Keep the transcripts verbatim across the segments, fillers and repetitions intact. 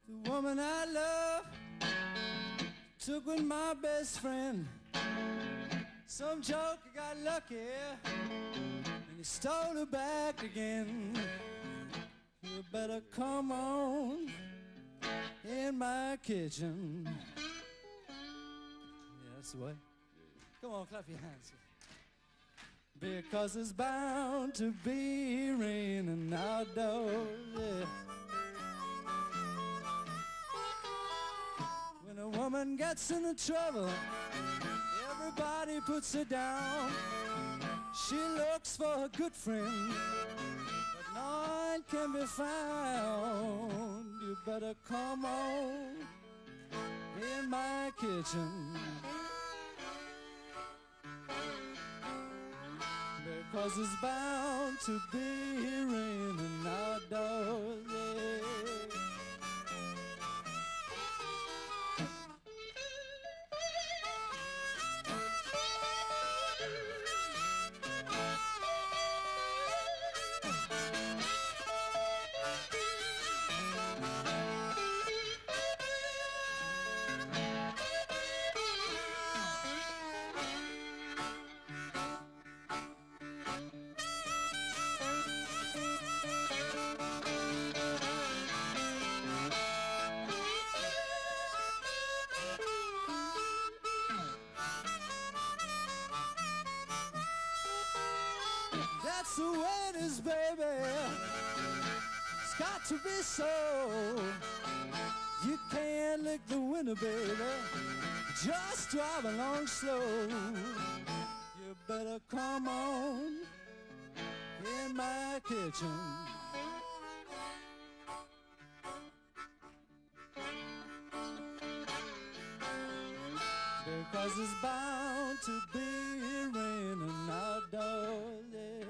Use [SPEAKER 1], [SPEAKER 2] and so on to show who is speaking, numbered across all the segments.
[SPEAKER 1] The woman I love took with my best friend. Some joker got lucky and he stole her back again. You better come on in my kitchen. Yeah, that's the way. Come on, clap your hands. Because it's bound to be raining outdoors, yeah. When a woman gets into trouble, everybody puts her down. She looks for a good friend, but none can be found. You better come on in my kitchen. Because it's bound to be raining outdoors, yeah. That's the way it is, baby. It's got to be so. You can't lick the window, baby. Just drive along slow. You better come on in my kitchen. Because it's bound to be raining outdoors, yeah.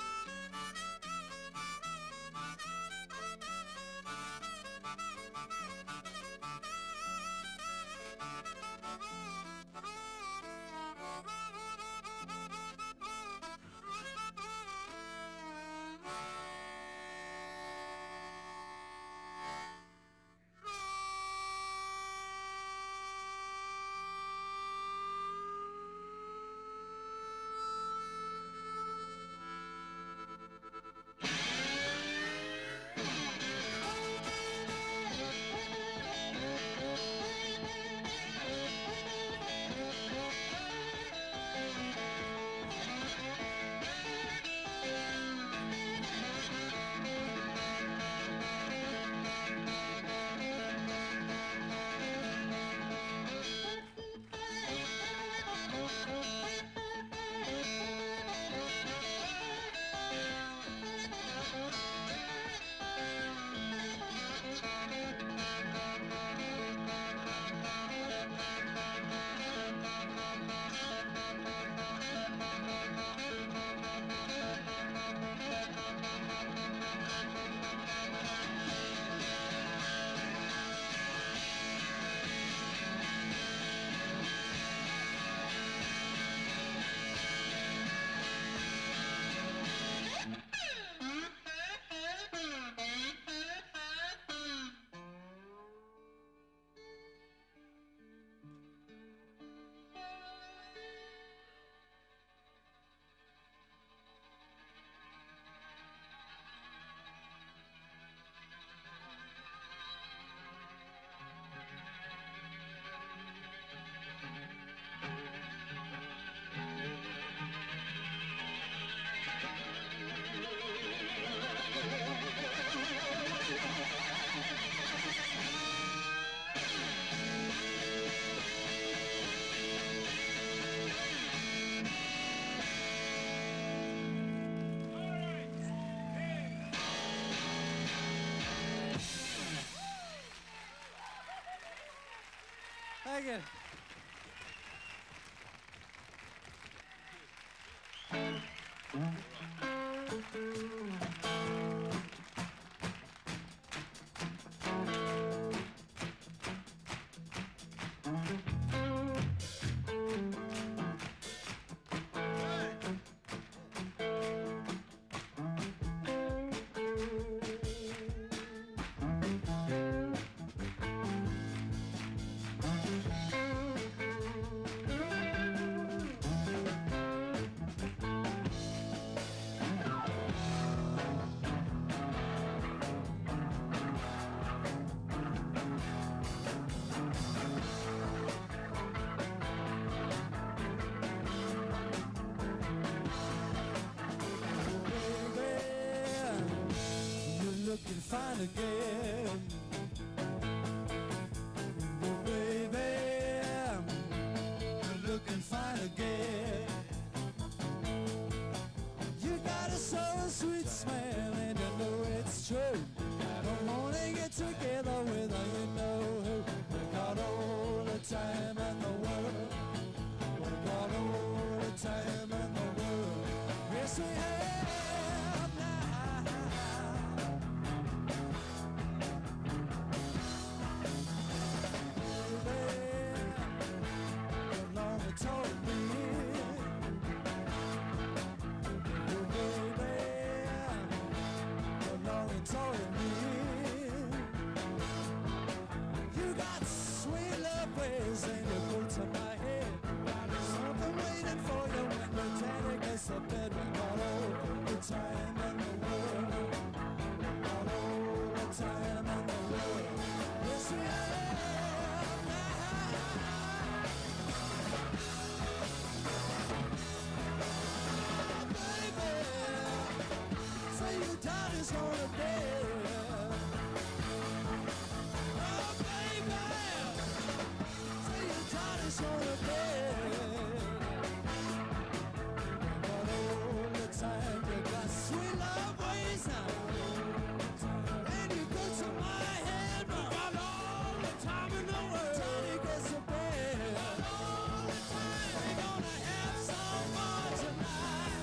[SPEAKER 1] Thank you. fine again. Oh, baby, you're looking fine again. You got a so sweet smell and you know it's true. I don't wanna get together without you know who. We got all the time in the world. We got all the time in the world. Yes, we have now. Baby, the long told me. You got sweet love ways and you go to my head. There's something waiting for you when the daddy gets to bed. We got all the time in the world. We got all the time in the world. Yes, we have now. Baby, say your daddy's gonna bed. On the bed, but all the time you got sweet love ways now, and you go to my head, but got all the time in the world. Tony gets to bed, got all the time. We're gonna have some fun tonight.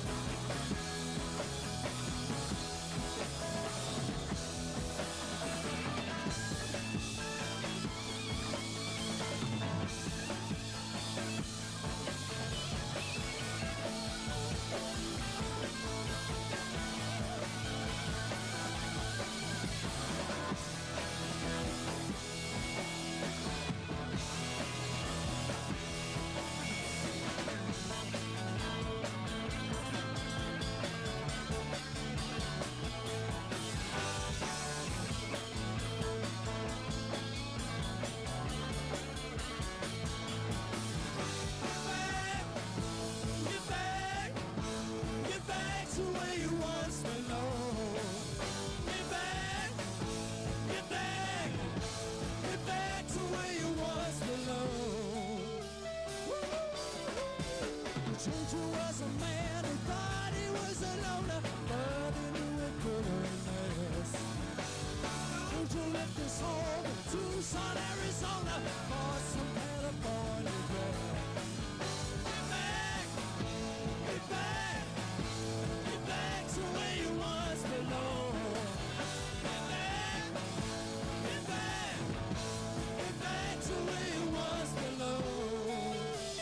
[SPEAKER 1] Ginger was a man who thought he was a loner, but he knew it couldn't last. Ginger left his home in Tucson, Arizona, for some California grass. Get back, get back, get back to where you once belonged. Get back, get back, get back to where you once belonged.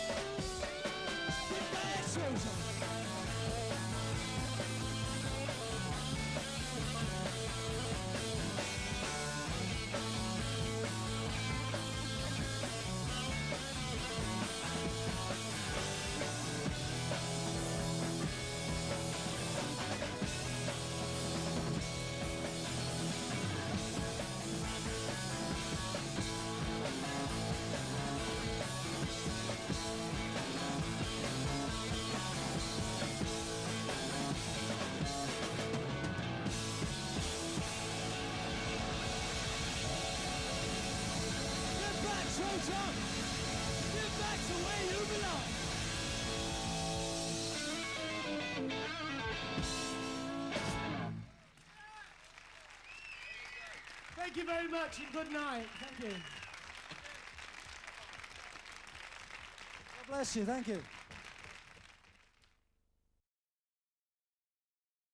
[SPEAKER 1] Get back, Georgia. Georgia, get back to where you belong.
[SPEAKER 2] Thank you very much and good night. Thank you.
[SPEAKER 1] God bless you. Thank you.